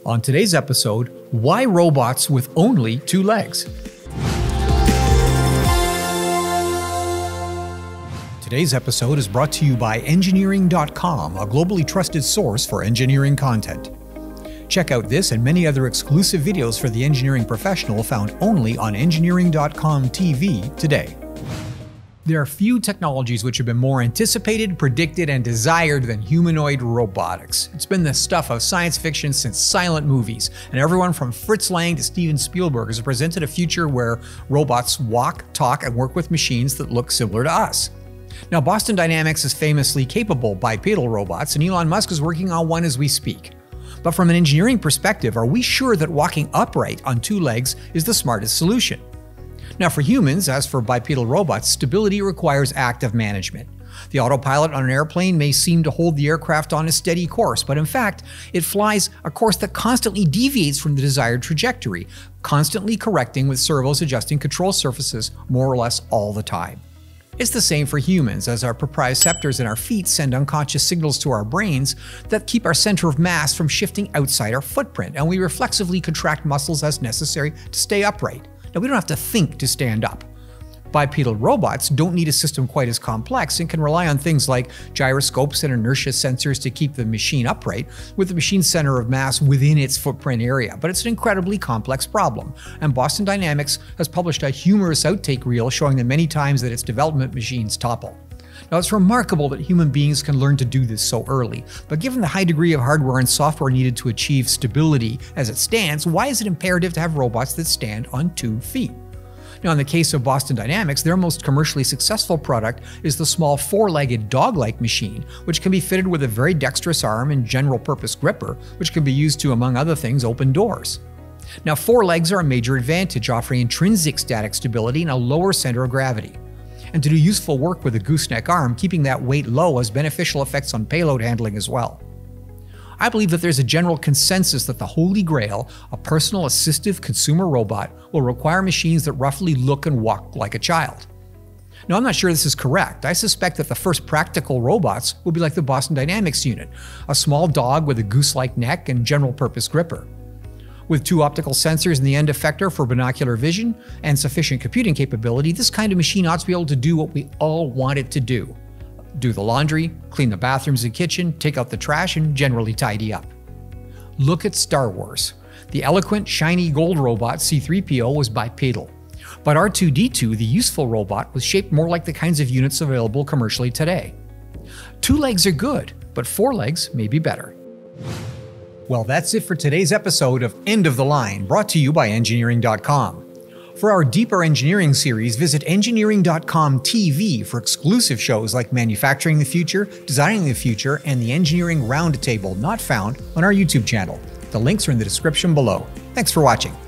On today's episode, why robots with only 2 legs? Today's episode is brought to you by Engineering.com, a globally trusted source for engineering content. Check out this and many other exclusive videos for the engineering professional found only on Engineering.com TV today. There are few technologies which have been more anticipated, predicted, and desired than humanoid robotics. It's been the stuff of science fiction since silent movies, and everyone from Fritz Lang to Steven Spielberg has presented a future where robots walk, talk, and work with machines that look similar to us. Now, Boston Dynamics is famously capable bipedal robots, and Elon Musk is working on one as we speak. But from an engineering perspective, are we sure that walking upright on 2 legs is the smartest solution? Now, for humans, as for bipedal robots, stability requires active management. The autopilot on an airplane may seem to hold the aircraft on a steady course, but in fact, it flies a course that constantly deviates from the desired trajectory, constantly correcting with servos adjusting control surfaces more or less all the time. It's the same for humans, as our proprioceptors in our feet send unconscious signals to our brains that keep our center of mass from shifting outside our footprint, and we reflexively contract muscles as necessary to stay upright. Now, we don't have to think to stand up. Bipedal robots don't need a system quite as complex and can rely on things like gyroscopes and inertia sensors to keep the machine upright, with the machine's center of mass within its footprint area. But it's an incredibly complex problem, and Boston Dynamics has published a humorous outtake reel showing the many times that its development machines topple. Now, it's remarkable that human beings can learn to do this so early, but given the high degree of hardware and software needed to achieve stability as it stands, why is it imperative to have robots that stand on 2 feet? Now, in the case of Boston Dynamics, their most commercially successful product is the small 4-legged dog-like machine, which can be fitted with a very dexterous arm and general-purpose gripper, which can be used to, among other things, open doors. Now, 4 legs are a major advantage, offering intrinsic static stability and a lower center of gravity. And to do useful work with a gooseneck arm, keeping that weight low has beneficial effects on payload handling as well. I believe that there's a general consensus that the Holy Grail, a personal assistive consumer robot, will require machines that roughly look and walk like a child. Now, I'm not sure this is correct. I suspect that the first practical robots will be like the Boston Dynamics unit, a small dog with a goose-like neck and general-purpose gripper. With 2 optical sensors in the end effector for binocular vision and sufficient computing capability, this kind of machine ought to be able to do what we all want it to do. Do the laundry, clean the bathrooms and kitchen, take out the trash, and generally tidy up. Look at Star Wars. The eloquent, shiny gold robot C-3PO was bipedal. But R2-D2, the useful robot, was shaped more like the kinds of units available commercially today. 2 legs are good, but 4 legs may be better. Well, that's it for today's episode of End of the Line, brought to you by Engineering.com. For our deeper engineering series, visit Engineering.com TV for exclusive shows like Manufacturing the Future, Designing the Future, and the Engineering Roundtable, not found on our YouTube channel. The links are in the description below. Thanks for watching.